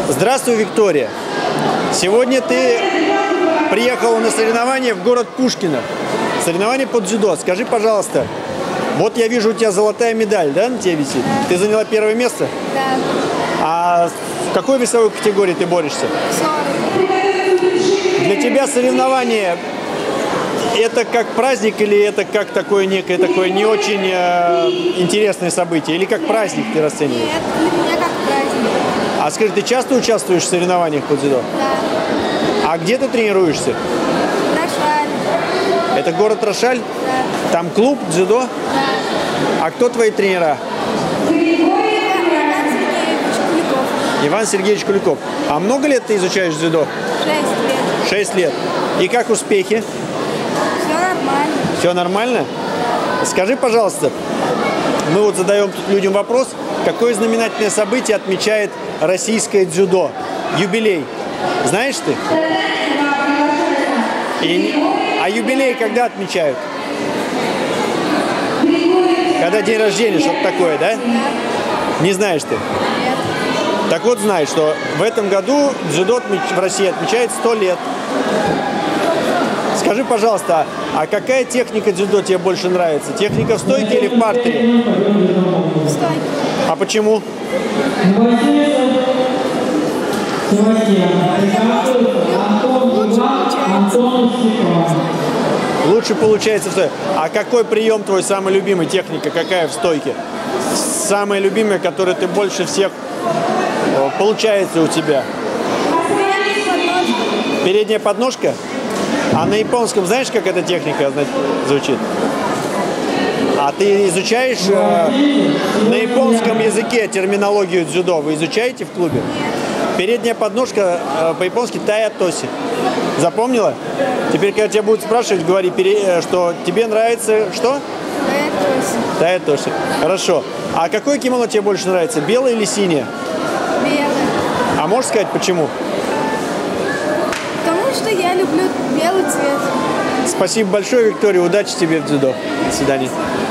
Здравствуй, Виктория. Сегодня ты приехала на соревнования в город Пушкино. Соревнования по дзюдо. Скажи, пожалуйста, вот я вижу, у тебя золотая медаль, да, на тебе висит? Ты заняла первое место? Да. А в какой весовой категории ты борешься? 40. Для тебя соревнования это как праздник или это как такое некое такое не очень интересное событие? Или как праздник ты расцениваешь? Нет, для меня как праздник. А скажи, ты часто участвуешь в соревнованиях по дзюдо? Да. А где ты тренируешься? Рошаль. Это город Рошаль? Да. Там клуб дзюдо? Да. А кто твои тренера? Иван Сергеевич Куликов. А много лет ты изучаешь дзюдо? 6 лет. 6 лет. И как успехи? Все нормально. Все нормально? Скажи, пожалуйста, мы вот задаем тут людям вопрос, какое знаменательное событие отмечает российское дзюдо? Юбилей. Знаешь ты? А юбилей когда отмечают? Когда день рождения, что-то такое, да? Не знаешь ты? Нет. Так вот, знай, что в этом году дзюдо в России отмечает 100 лет. Скажи, пожалуйста, а какая техника дзюдо тебе больше нравится? Техника в стойке или в партере? Стой. А почему? Лучше получается в стойке. А какой прием твой самый любимый? Техника какая в стойке? Самая любимая, которую ты больше всех получается у тебя? Передняя подножка? А на японском знаешь, как эта техника звучит? А ты изучаешь на японском языке терминологию дзюдо? Вы изучаете в клубе? Передняя подножка по-японски тая-тоси. Запомнила? Теперь, когда тебя будут спрашивать, говори, что тебе нравится что? Тая-тоси. Хорошо. А какое кимоно тебе больше нравится? Белое или синее? Белый. А можешь сказать, почему? Потому что я люблю белый цвет. Спасибо большое, Виктория. Удачи тебе в дзюдо. До свидания.